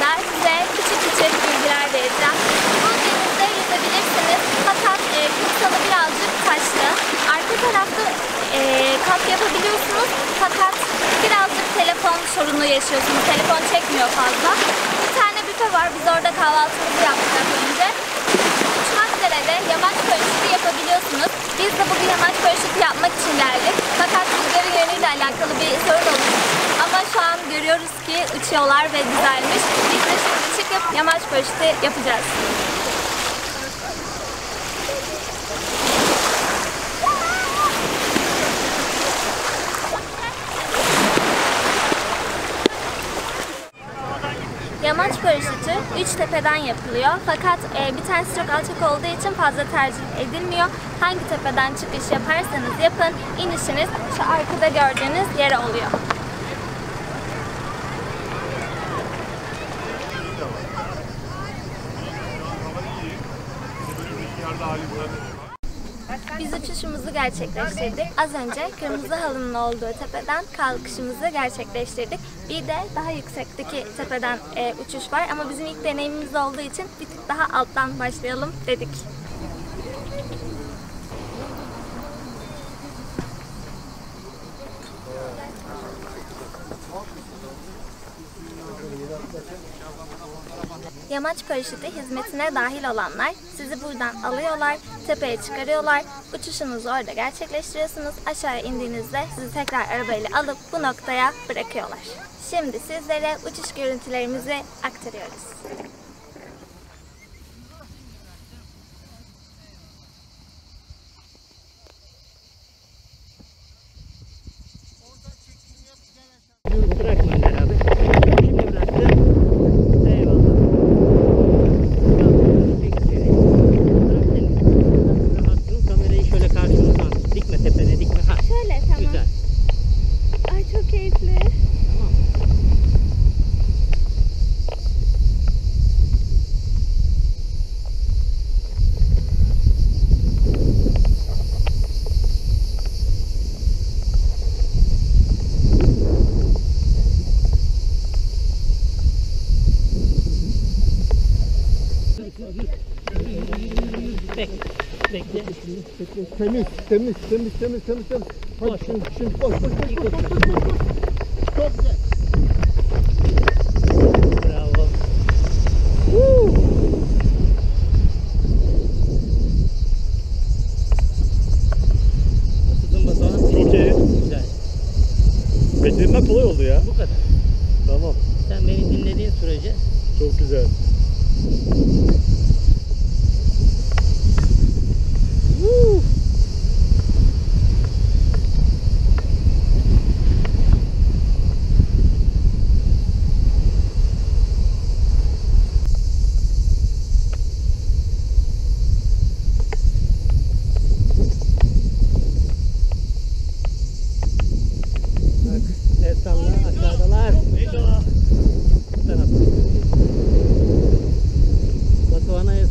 hakkında size küçük küçük bilgiler vereceğim. Bu denizde yüzebilirsiniz fakat kumsalı birazcık taşlı. Arka tarafta kamp yapabiliyorsunuz fakat birazcık telefon sorunu yaşıyorsunuz. Telefon çekmiyor fazla. Bir tane büfe var. Biz orada kahvaltımızı yaptık az önce. Uçmakdere'de yamaç paraşütü yapabiliyorsunuz. Biz de bugün yamaç paraşütü yapmak için geldik. Fakat rüzgarın yönüyle alakalı bir sorun olmuş. Ama şu an görüyoruz ki uçuyorlar ve güzelmiş. Biz de şimdi çıkıp yamaç paraşütü yapacağız. Yamaç paraşütü 3 tepeden yapılıyor fakat bir tanesi çok alçak olduğu için fazla tercih edilmiyor. Hangi tepeden çıkış yaparsanız yapın, inişiniz şu arkada gördüğünüz yere oluyor. Biz uçuşumuzu gerçekleştirdik. Az önce kırmızı halının olduğu tepeden kalkışımızı gerçekleştirdik. Bir de daha yüksekteki tepeden uçuş var ama bizim ilk deneyimimiz olduğu için bir tık daha alttan başlayalım dedik. Yamaç paraşütü hizmetine dahil olanlar sizi buradan alıyorlar, tepeye çıkarıyorlar, uçuşunuzu orada gerçekleştiriyorsunuz. Aşağıya indiğinizde sizi tekrar arabayla alıp bu noktaya bırakıyorlar. Şimdi sizlere uçuş görüntülerimizi aktarıyoruz. Bırakma abi. Şimdi bıraktım. Eyvallah. Rahatsın. Kamerayı şöyle karşımızdan dikme, tepene dikme. Ha. Şöyle tamam. Güzel. Ay çok keyifli. Tamam. Bekle. Temiz. Hadi şimdi koş. Çok güzel. Bravo. Nasılsın Batuhan? Çok iyi. Güzel. Beklediğimden kolay oldu ya. Bu kadar. Tamam. Sen beni dinlediğin sürece Çok güzel. Esnaflar aşağıdalar. Bu tarafta. Batuhan'a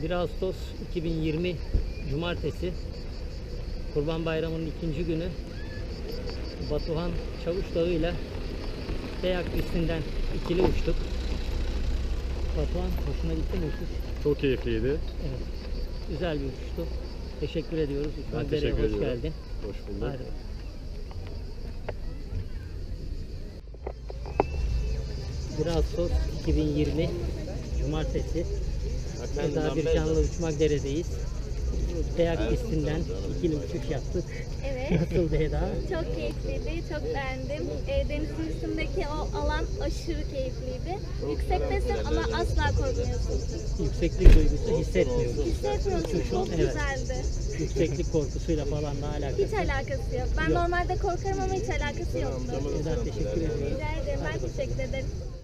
1 Ağustos 2020 Cumartesi, Kurban Bayramı'nın ikinci günü, Batuhan Çavuş Dağı ile Teyak pistinden ikili uçtuk. Batuhan, hoşuna gitti mi uçuş? Çok keyifliydi. Evet. Güzel bir uçuştu. Teşekkür ediyoruz. Ben Uçmak teşekkür Dere'ye hoş ediyorum. geldin. Hoş bulduk. Hadi. 1 Ağustos 2020 Cumartesi, Eda Bircan'la Uçmak Dere'deyiz. Teyak pistinden ikili uçuş yaptık. Evet. Nasıldı Eda? Çok keyifliydi, çok beğendim. Denizin üstündeki o alan aşırı keyifliydi. Yüksektesin ama asla korkmuyorsun. Yükseklik duygusu hissetmiyoruz. Hissetmiyorsun, Uçuşun, çok evet, güzeldi. yükseklik korkusuyla falan da alakası Hiç alakası yok. Ben Yok. normalde korkarım ama hiç alakası yoktu. Eda, teşekkür ediyorum. Rica ederim, ben teşekkür ederim.